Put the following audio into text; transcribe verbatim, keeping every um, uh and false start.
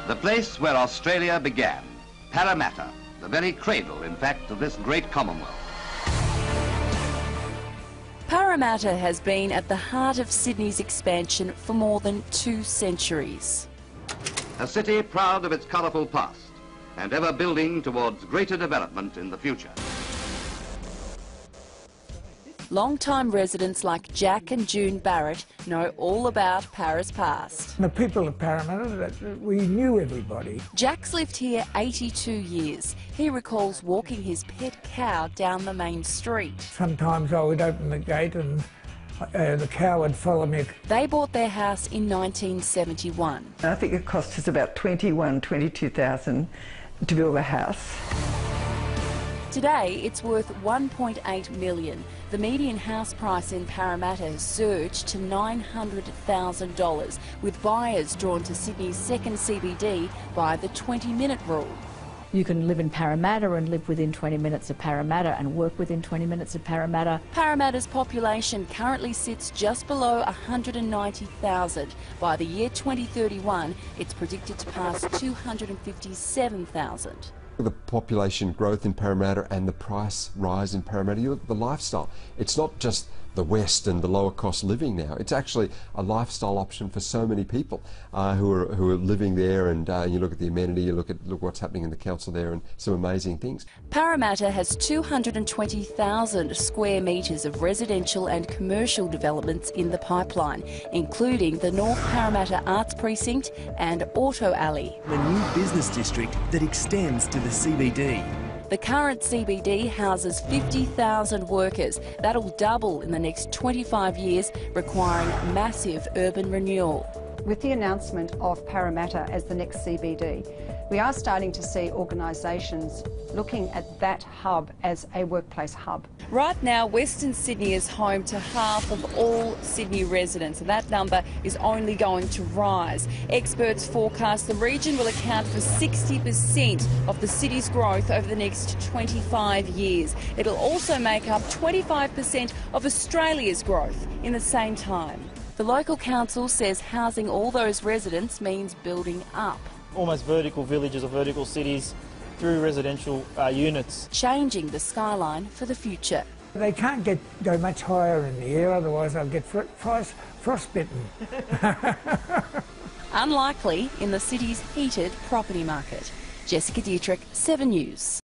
The place where Australia began, Parramatta, the very cradle, in fact, of this great Commonwealth. Parramatta has been at the heart of Sydney's expansion for more than two centuries. A city proud of its colourful past and ever building towards greater development in the future. Long-time residents like Jack and June Barrett know all about Parra's past. The people of Parramatta, we knew everybody. Jack's lived here eighty-two years. He recalls walking his pet cow down the main street. Sometimes I would open the gate and uh, the cow would follow me. They bought their house in nineteen seventy-one. I think it cost us about twenty-one, twenty-two thousand to build a house. Today, it's worth one point eight million. The median house price in Parramatta has surged to nine hundred thousand dollars, with buyers drawn to Sydney's second C B D by the twenty minute rule. You can live in Parramatta and live within twenty minutes of Parramatta and work within twenty minutes of Parramatta. Parramatta's population currently sits just below one hundred ninety thousand. By the year twenty thirty-one, it's predicted to pass two hundred fifty-seven thousand. The population growth in Parramatta and the price rise in Parramatta, you look at the lifestyle. It's not just the West and the lower cost living now. It's actually a lifestyle option for so many people uh, who are who are living there. And uh, you look at the amenity, you look at look what's happening in the council there, and some amazing things. Parramatta has two hundred twenty thousand square metres of residential and commercial developments in the pipeline, including the North Parramatta Arts Precinct and Auto Alley. The new business district that extends to the C B D. The current C B D houses fifty thousand workers. That'll double in the next twenty-five years, requiring massive urban renewal. With the announcement of Parramatta as the next C B D, we are starting to see organisations looking at that hub as a workplace hub. Right now, Western Sydney is home to half of all Sydney residents, and that number is only going to rise. Experts forecast the region will account for sixty percent of the city's growth over the next twenty-five years. It'll also make up twenty-five percent of Australia's growth in the same time. The local council says housing all those residents means building up. Almost vertical villages or vertical cities through residential uh, units. Changing the skyline for the future. They can't get go much higher in the air, otherwise they'll get fr frost, frostbitten. Unlikely in the city's heated property market. Jessica Dietrich, seven News.